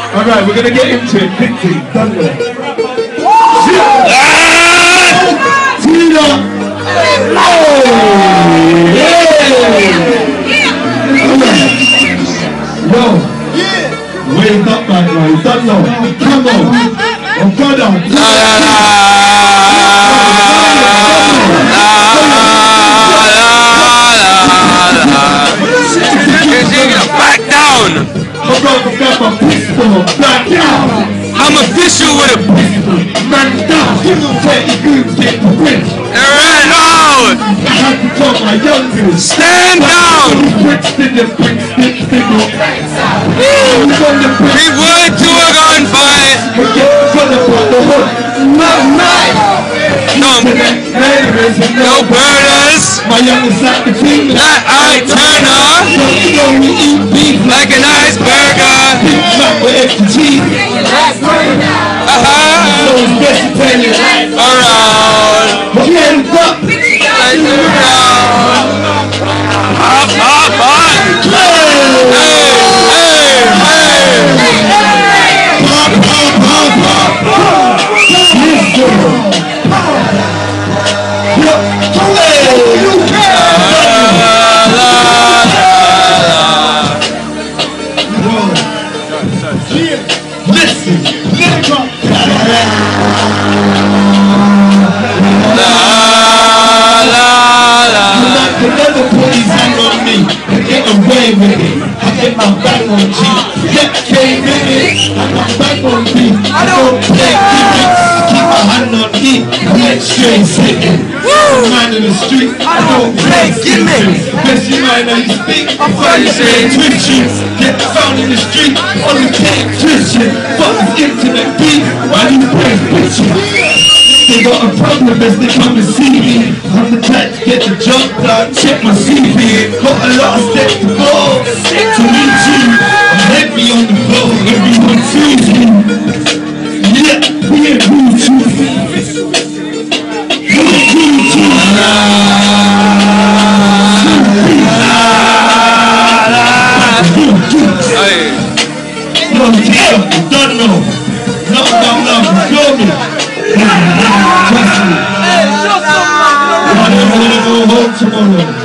Alright, we're gonna get into it quickly. Thunder. Tina! Oh! Yeah! Yo! Wake up, man, boy. Thunder. Come on. Oh, brother. Back down! I'm official with a Man down! Right out! Stand down! We went to a gunfight! No burners! That I turn on like an iceberger! Around! Away with it. I get my back on G. Yeah, came in it. I got back on B. I don't play gimmicks. I keep my hand on E. Neck straight sitting. Man in the street. I don't play gimmicks. Best you mind how you speak. I'm funny saying twitching. Get found in the street. On the cake twitching. Fuck this internet beat. Why you play bitching? They got a problem as they come and see me. I'm the type to get the job done. Check my CV. Got a lot of steps to go to meet you. I'm heavy on the floor. Everyone sees me. Yeah, we ain't Gucci. We ain't Gucci. Don't know. No, feel me. Trust me. I don't want to go home tomorrow.